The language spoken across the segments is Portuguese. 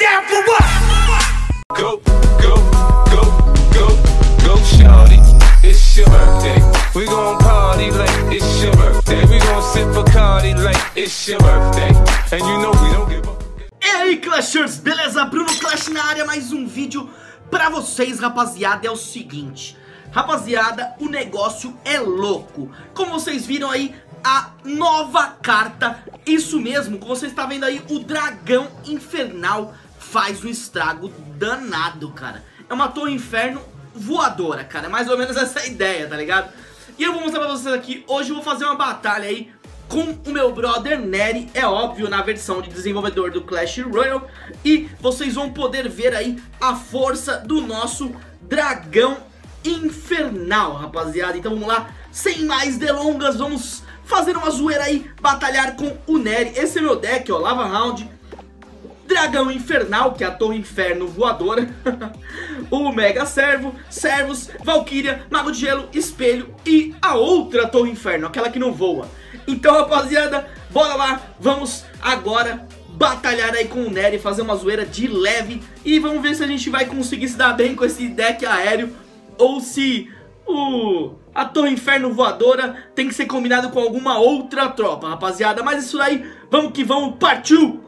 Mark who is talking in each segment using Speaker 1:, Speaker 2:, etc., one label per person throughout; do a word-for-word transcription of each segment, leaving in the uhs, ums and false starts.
Speaker 1: down for what?
Speaker 2: Go, go, go, go, go, shawty. It's your birthday. We gon' party like it's your birthday. We gon' sip Bacardi like it's your birthday. And you know we don't give up.
Speaker 3: E aí, Clashers, beleza? Bruno Clash na área, mais um vídeo pra vocês, rapaziada. É o seguinte, rapaziada, o negócio é louco. Como vocês viram aí, a nova carta, isso mesmo, como você está vendo aí, o Dragão Infernal faz um estrago danado, cara. É uma Torre Inferno voadora, cara, é mais ou menos essa a ideia, tá ligado? E eu vou mostrar pra vocês aqui, hoje eu vou fazer uma batalha aí com o meu brother Nery, é óbvio, na versão de desenvolvedor do Clash Royale. E vocês vão poder ver aí a força do nosso Dragão Infernal, rapaziada. Então vamos lá, sem mais delongas, vamos fazer uma zoeira aí, batalhar com o Nery. Esse é meu deck, ó, Lava Round, Dragão Infernal, que é a Torre Inferno voadora, o Mega Servo, Servos, Valkyria, Mago de Gelo, Espelho e a outra Torre Inferno, aquela que não voa. Então, rapaziada, bora lá, vamos agora batalhar aí com o Nery, fazer uma zoeira de leve e vamos ver se a gente vai conseguir se dar bem com esse deck aéreo ou se o... a Torre Inferno voadora tem que ser combinado com alguma outra tropa, rapaziada. Mas isso aí, vamos que vamos, partiu!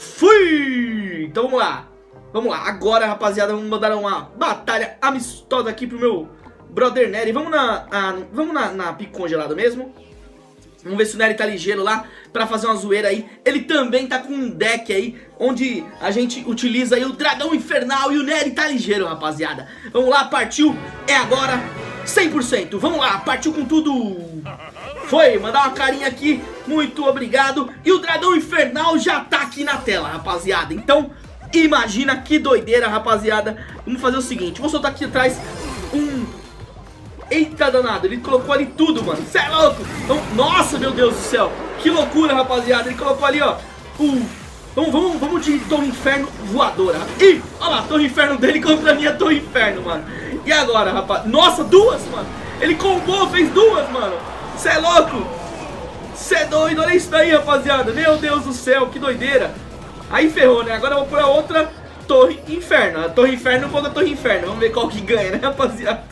Speaker 3: Fui! Então vamos lá, vamos lá, agora, rapaziada, vamos mandar uma batalha amistosa aqui pro meu brother Nery. Vamos na, a, vamos na, na pico congelado mesmo. Vamos ver se o Nery tá ligeiro lá pra fazer uma zoeira aí. Ele também tá com um deck aí onde a gente utiliza aí o Dragão Infernal e o Nery tá ligeiro, rapaziada. Vamos lá, partiu, é agora, cem por cento. Vamos lá, partiu com tudo. Foi, mandar uma carinha aqui, muito obrigado. E o Dragão Infernal já tá aqui na tela, rapaziada. Então, imagina que doideira, rapaziada. Vamos fazer o seguinte, vou soltar aqui atrás um... Eita danado, ele colocou ali tudo, mano. Cê é louco. Então, nossa, meu Deus do céu, que loucura, rapaziada. Ele colocou ali, ó, o... Vamos, vamos, vamos de Torre Inferno voadora. Ih, olha lá, Torre Inferno dele contra a minha Torre Inferno, mano. E agora, rapaz? Nossa, duas, mano. Ele combou, fez duas, mano. Cê é louco. Cê é doido, olha isso daí, rapaziada. Meu Deus do céu, que doideira. Aí ferrou, né? Agora eu vou pra outra Torre Inferno. A Torre Inferno contra a Torre Inferno. Vamos ver qual que ganha, né, rapaziada?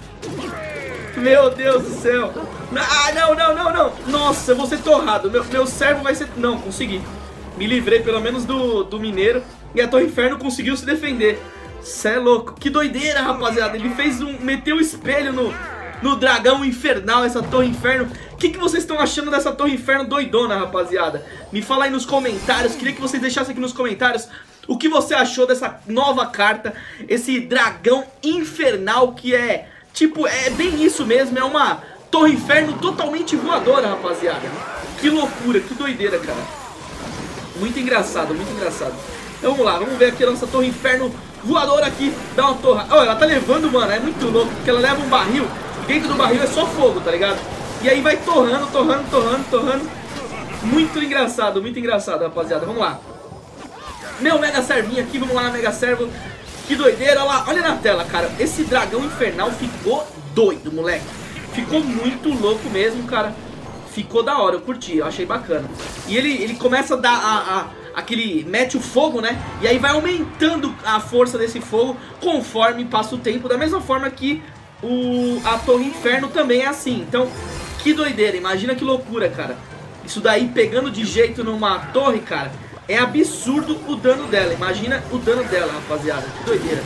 Speaker 3: Meu Deus do céu. Ah, não, não, não, não. Nossa, eu vou ser torrado. Meu, meu servo vai ser... Não, consegui. Me livrei pelo menos do, do mineiro. E a Torre Inferno conseguiu se defender. Cê é louco. Que doideira, rapaziada. Ele fez um... Meteu o espelho no... no Dragão Infernal, essa Torre Inferno. O que, que vocês estão achando dessa Torre Inferno doidona, rapaziada? Me fala aí nos comentários. Queria que vocês deixassem aqui nos comentários o que você achou dessa nova carta, esse Dragão Infernal, que é... Tipo, é bem isso mesmo, é uma Torre Inferno totalmente voadora, rapaziada. Que loucura, que doideira, cara. Muito engraçado, muito engraçado. Então vamos lá, vamos ver aqui a nossa Torre Inferno voadora aqui. Dá uma torre. Olha, ela tá levando, mano, é muito louco, porque ela leva um barril. Dentro do barril é só fogo, tá ligado? E aí vai torrando, torrando, torrando, torrando. Muito engraçado, muito engraçado, rapaziada. Vamos lá. Meu Mega Servinho aqui, vamos lá na Mega Servo. Que doideira, olha lá, olha na tela, cara. Esse Dragão Infernal ficou doido, moleque. Ficou muito louco mesmo, cara. Ficou da hora, eu curti, eu achei bacana. E ele, ele começa a dar a, a, aquele... Mete o fogo, né? E aí vai aumentando a força desse fogo conforme passa o tempo. Da mesma forma que o, a Torre Inferno também é assim. Então, que doideira, imagina que loucura, cara. Isso daí pegando de jeito numa torre, cara. É absurdo o dano dela, imagina o dano dela, rapaziada, que doideira.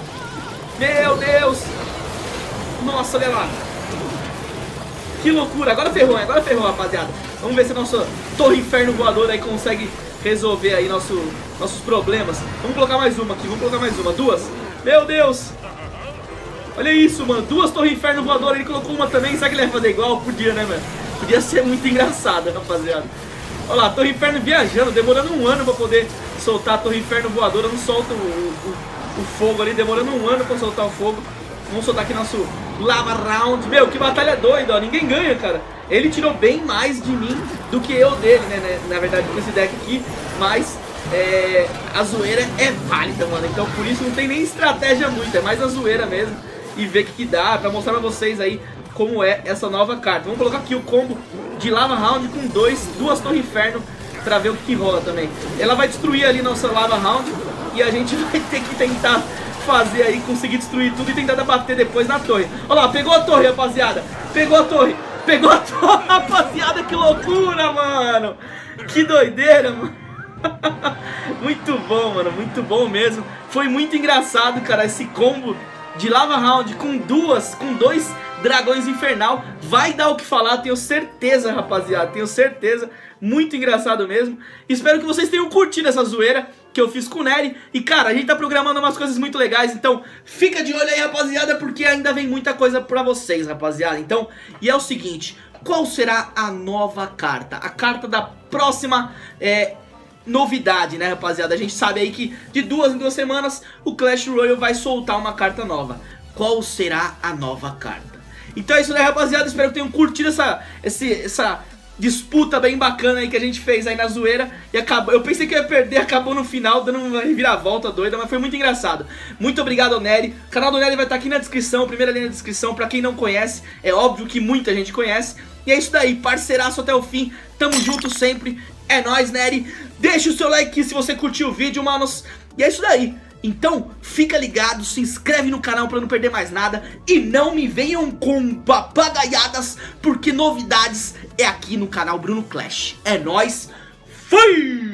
Speaker 3: Meu Deus. Nossa, olha lá. Que loucura, agora ferrou, agora ferrou, rapaziada. Vamos ver se a nossa Torre Inferno voadora aí consegue resolver aí nosso, nossos problemas. Vamos colocar mais uma aqui, vamos colocar mais uma, duas. Meu Deus. Olha isso, mano, duas Torre Inferno voadoras, ele colocou uma também. Será que ele vai fazer igual? Podia, né, mano? Podia ser muito engraçado, rapaziada. Olha lá, Torre Inferno viajando, demorando um ano pra poder soltar a Torre Inferno voadora. Não solta o, o, o fogo ali, demorando um ano pra soltar o fogo. Vamos soltar aqui nosso Lava Round. Meu, que batalha doida, ó, ninguém ganha, cara. Ele tirou bem mais de mim do que eu dele, né, na verdade, com esse deck aqui. Mas é, a zoeira é válida, mano. Então por isso não tem nem estratégia muito, é mais a zoeira mesmo. E ver o que, que dá, pra mostrar pra vocês aí como é essa nova carta. Vamos colocar aqui o combo de Lava Round com dois, duas Torre Inferno pra ver o que, que rola também. Ela vai destruir ali nossa Lava Round E a gente vai ter que tentar fazer aí, conseguir destruir tudo e tentar bater depois na torre. Olha lá, pegou a torre, rapaziada. Pegou a torre. Pegou a torre, rapaziada. Que loucura, mano. Que doideira, mano. Muito bom, mano. Muito bom mesmo. Foi muito engraçado, cara, esse combo de Lava Round com duas, com dois dragões infernal. Vai dar o que falar, tenho certeza, rapaziada. Tenho certeza. Muito engraçado mesmo. Espero que vocês tenham curtido essa zoeira que eu fiz com o Nery. E cara, a gente tá programando umas coisas muito legais. Então fica de olho aí, rapaziada, porque ainda vem muita coisa pra vocês, rapaziada. Então, e é o seguinte, qual será a nova carta? A carta da próxima é, novidade, né, rapaziada? A gente sabe aí que de duas em duas semanas o Clash Royale vai soltar uma carta nova. Qual será a nova carta? Então é isso, né, rapaziada? Espero que tenham curtido essa, esse, essa disputa bem bacana aí que a gente fez aí na zoeira. E acabou, eu pensei que eu ia perder, acabou no final dando uma reviravolta doida, mas foi muito engraçado. Muito obrigado ao Nery. O canal do Nery vai estar aqui na descrição, primeira linha na descrição. Pra quem não conhece, é óbvio que muita gente conhece. E é isso daí, parceiraço até o fim. Tamo junto sempre. É nóis, Nery. Deixa o seu like aqui se você curtiu o vídeo, manos. E é isso daí. Então, fica ligado, se inscreve no canal pra não perder mais nada. E não me venham com papagaiadas, porque novidades é aqui no canal Bruno Clash. É nóis, fui!